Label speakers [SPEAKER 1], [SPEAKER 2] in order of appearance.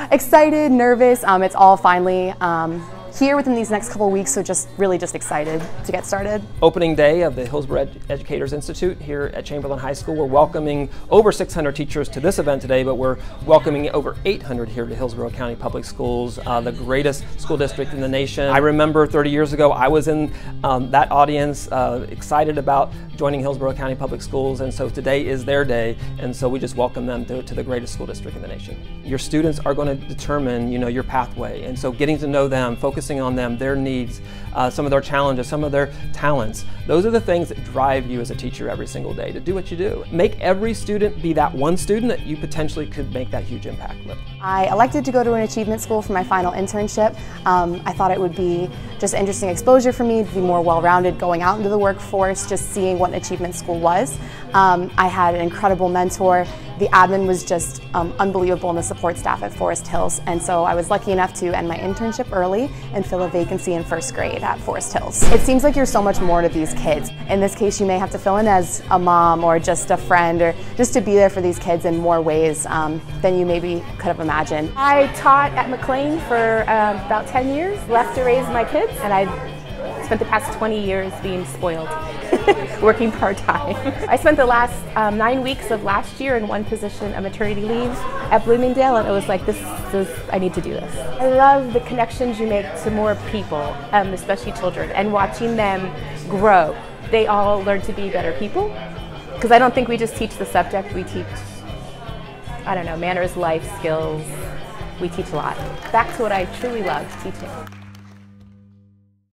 [SPEAKER 1] Excited, nervous. It's all finally here within these next couple of weeks, so really just excited to get started.
[SPEAKER 2] Opening day of the Hillsborough Educators Institute here at Chamberlain High School. We're welcoming over 600 teachers to this event today, but we're welcoming over 800 here to Hillsborough County Public Schools, the greatest school district in the nation. I remember 30 years ago, I was in that audience, excited about joining Hillsborough County Public Schools, and so today is their day, and so we just welcome them to the greatest school district in the nation. Your students are going to determine, your pathway, and so getting to know them, focusing on them, their needs, some of their challenges, some of their talents. Those are the things that drive you as a teacher every single day to do what you do. Make every student be that one student that you potentially could make that huge impact with.
[SPEAKER 1] I elected to go to an achievement school for my final internship. I thought it would be just interesting exposure for me to be more well-rounded going out into the workforce, just seeing what an achievement school was. I had an incredible mentor. The admin was just unbelievable, and the support staff at Forest Hills, and so I was lucky enough to end my internship early and fill a vacancy in first grade at Forest Hills. It seems like you're so much more to these kids. In this case, you may have to fill in as a mom or just a friend or just to be there for these kids in more ways than you maybe could have imagined.
[SPEAKER 3] I taught at McLean for about 10 years, left to raise my kids, and I spent the past 20 years being spoiled, working part-time. I spent the last 9 weeks of last year in one position of maternity leave at Bloomingdale, and it was like, I need to do this. I love the connections you make to more people, especially children, and watching them grow. They all learn to be better people, because I don't think we just teach the subject, we teach, manners, life skills. We teach a lot. Back to what I truly love, teaching.